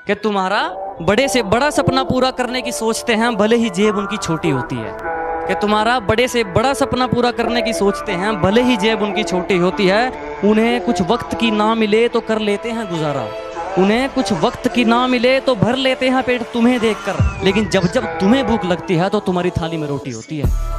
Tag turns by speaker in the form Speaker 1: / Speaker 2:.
Speaker 1: कि तुम्हारा बड़े से बड़ा सपना पूरा करने की सोचते हैं भले ही जेब उनकी छोटी होती है। कि तुम्हारा बड़े से बड़ा सपना पूरा करने की सोचते हैं भले ही जेब उनकी छोटी होती है। उन्हें कुछ वक्त की ना मिले तो कर लेते हैं गुजारा, उन्हें कुछ वक्त की ना मिले तो भर लेते हैं पेट तुम्हें देखकर, लेकिन जब जब तुम्हें भूख लगती है तो तुम्हारी थाली में रोटी होती है।